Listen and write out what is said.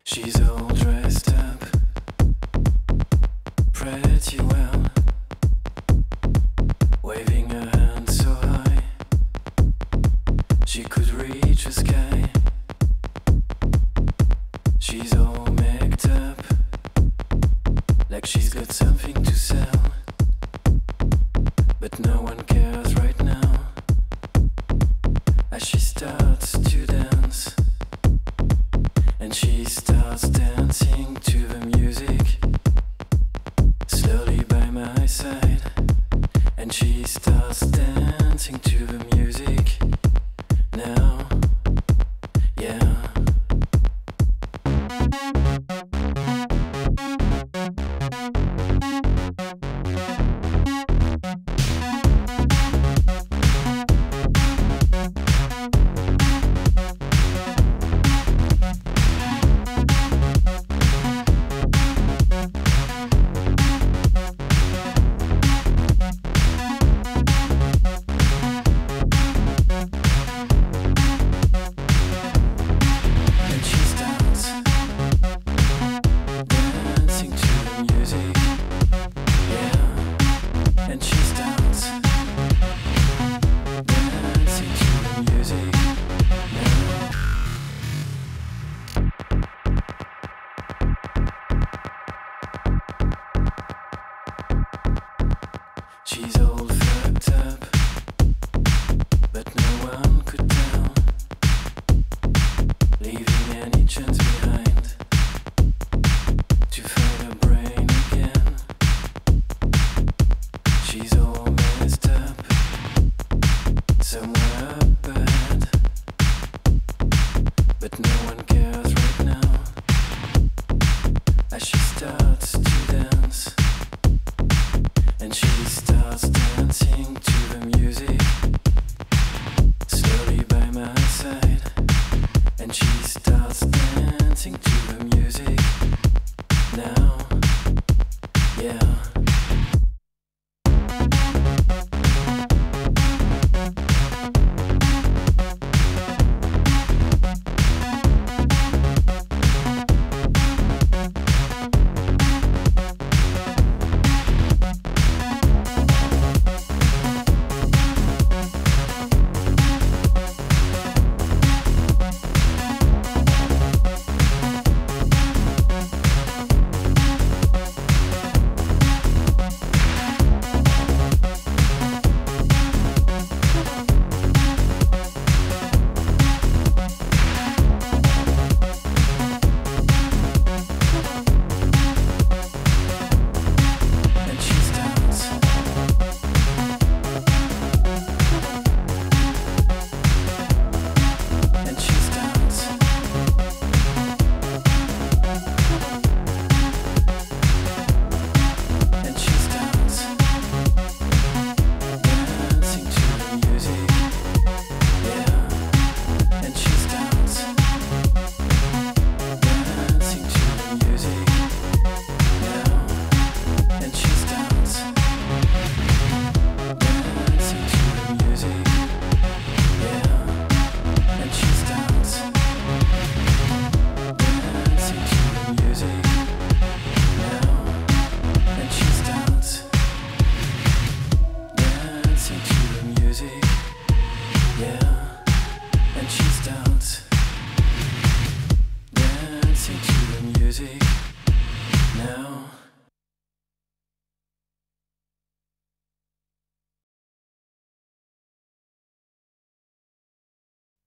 She's all dressed up pretty well, waving her hand so high she could reach the sky. She's all made up, like she's got something to sell, but no one cares right now as she starts to dance. And she starts dancing to the music, slowly by my side. And she starts dancing to the music now, yeah. She's all